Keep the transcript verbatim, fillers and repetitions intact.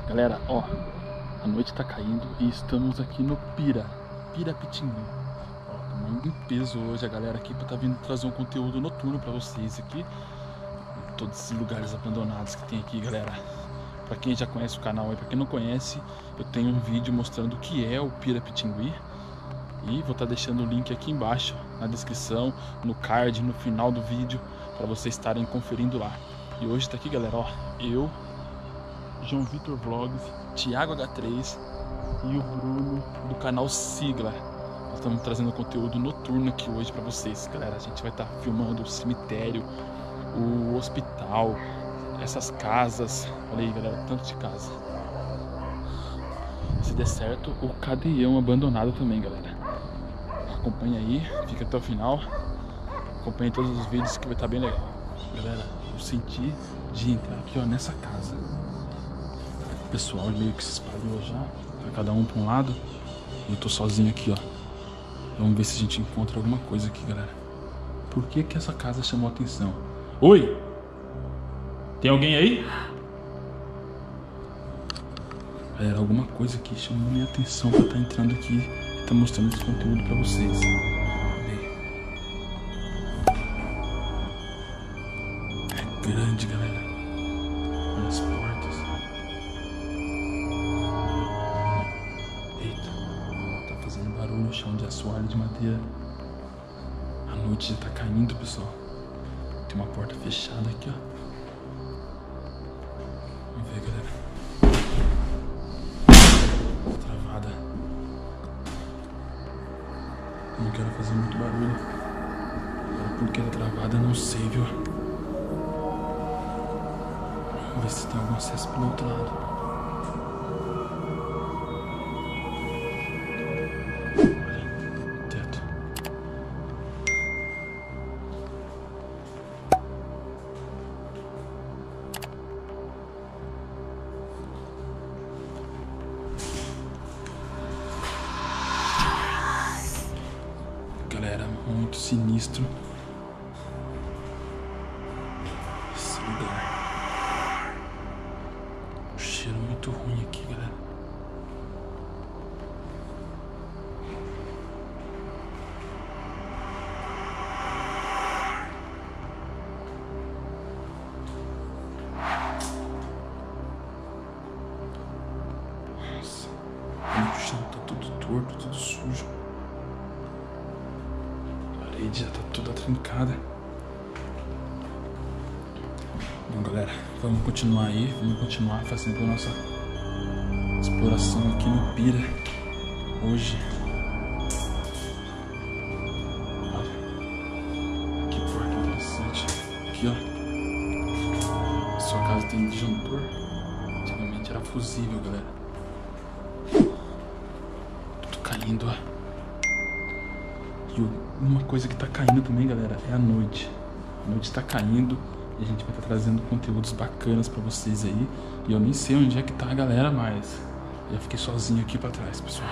Galera, ó, a noite tá caindo e estamos aqui no Pira, Pirapitinga. Ó, estamos em peso hoje a galera aqui pra tá vindo trazer um conteúdo noturno pra vocês aqui. Todos esses lugares abandonados que tem aqui, galera. Pra quem já conhece o canal e pra quem não conhece, eu tenho um vídeo mostrando o que é o Pirapitingui. E vou estar deixando o link aqui embaixo, na descrição, no card, no final do vídeo, para vocês estarem conferindo lá. E hoje tá aqui, galera, ó, eu, João Vitor Vlogs, Thiago H três e o Bruno do canal Sigla. Nós estamos trazendo conteúdo noturno aqui hoje para vocês, galera. A gente vai estar filmando o cemitério, o hospital, essas casas. Olha aí, galera, tanto de casa. Se der certo, o cadeião abandonado também, galera. Acompanha aí, fica até o final. Acompanhe todos os vídeos que vai estar bem legal. Galera, eu senti de entrar aqui, ó, nessa casa. O pessoal meio que se espalhou já, tá cada um para um lado. E eu tô sozinho aqui, ó. Vamos ver se a gente encontra alguma coisa aqui, galera. Por que que essa casa chamou a atenção? Oi! Tem alguém aí? Galera, alguma coisa aqui chamou minha atenção pra estar entrando aqui e tá mostrando esse conteúdo pra vocês. É grande, galera. Olha as portas. Eita, tá fazendo barulho no chão de assoalho de madeira. A noite já tá caindo, pessoal. Tem uma porta fechada aqui, ó. Vamos ver, galera. Travada. Não quero fazer muito barulho. Porque tá travada, não sei, viu? Vamos ver se tem algum acesso pelo outro lado. Olha, teto. Galera, muito sinistro esse lugar. Um cheiro muito ruim aqui, galera. Nossa, olha que o chão tá tudo torto, tudo sujo. A parede já tá toda trincada. Bom, galera, vamos continuar aí. Vamos continuar fazendo a nossa exploração aqui no Pira. Hoje. Olha. Que porta interessante. Aqui, ó. A sua casa tem disjuntor. Antigamente era fusível, galera. Tudo caindo, ó. E uma coisa que tá caindo também, galera, é a noite. A noite tá caindo e a gente vai estar tá trazendo conteúdos bacanas pra vocês aí. E eu nem sei onde é que tá a galera mais. Eu já fiquei sozinho aqui pra trás, pessoal.